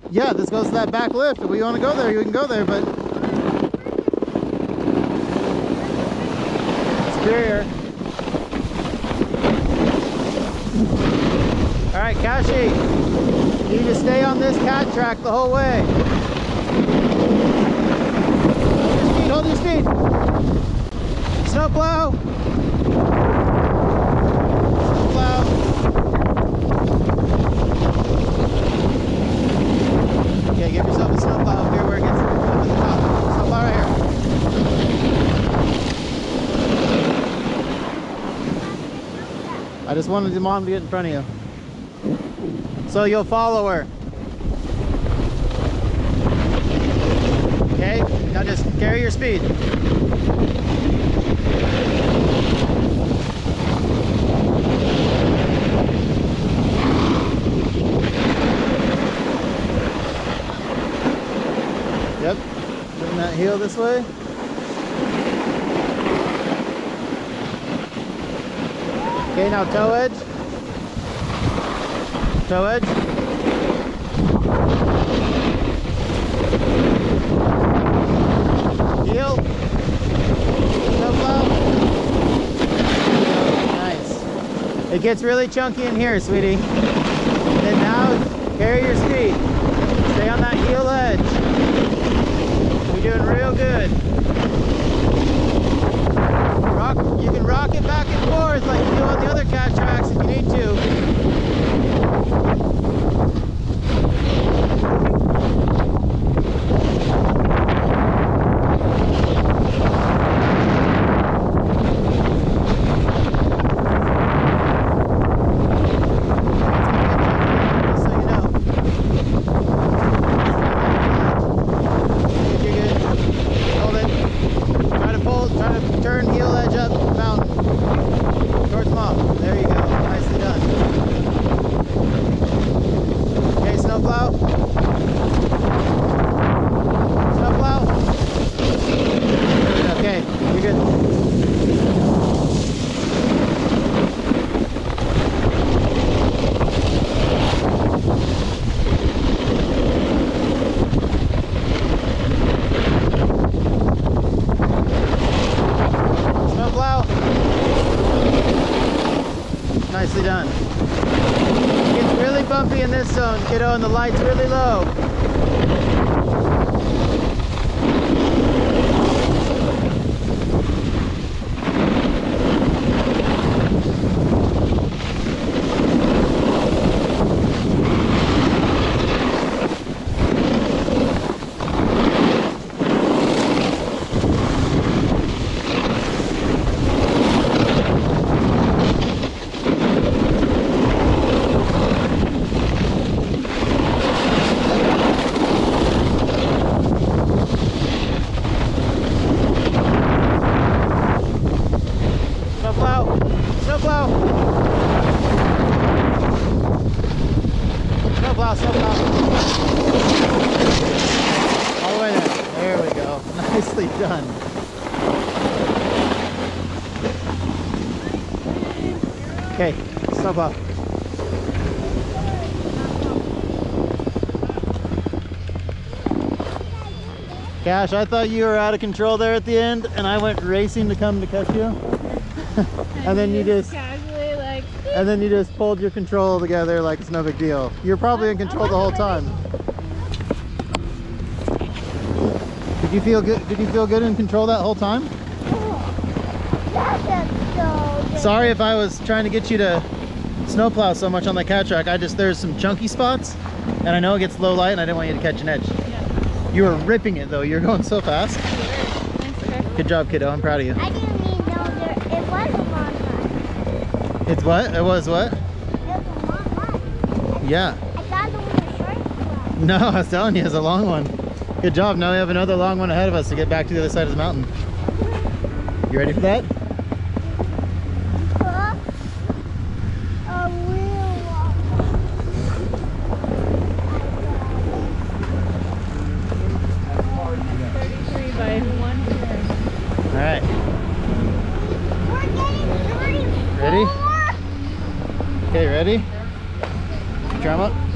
Yeah, this goes to that back lift. If we want to go there, you can go there, but Superior. All right, Kashi, you need to stay on this cat track the whole way. Hold your speed. Snowplow. Snowplow. Okay, give yourself a snowplow up here where it gets up at the top. Snowplow right here. I just wanted your mom to get in front of you. So you'll follow her. Okay, now just carry your speed. Yep, bring that heel this way. Okay, now toe edge. Toe edge. Heel. Snowplow. Nice. It gets really chunky in here, sweetie. And now carry your speed. Stay on that heel edge. You're doing real good. You can rock it back and forth like you do on the other cat tracks if you need to. Nicely done. It gets really bumpy in this zone, kiddo, and the light's really low. Snowplow. All the way there. There we go. Nicely done. Okay, snowplow. Cash, I thought you were out of control there at the end, and I went racing to come to catch you. And then you just casually like. And then you just pulled your control together like it's no big deal. You're probably in control the whole time. Did you feel good? Did you feel good in control that whole time? Sorry if I was trying to get you to snowplow so much on the cat track. There's some chunky spots, and I know it gets low light, and I didn't want you to catch an edge. Yeah. You were ripping it though. You're going so fast. Thanks, okay. Good job, kiddo. I'm proud of you. I didn't mean no, it was a long one. It's what? It was what? It was a long one. Yeah. I thought the one was short one. No, I was telling you, it's a long one. Good job. Now we have another long one ahead of us to get back to the other side of the mountain. You ready for that? A real long one. 33 by 110. All right. We're getting 34. Ready? Okay, ready? Drum up.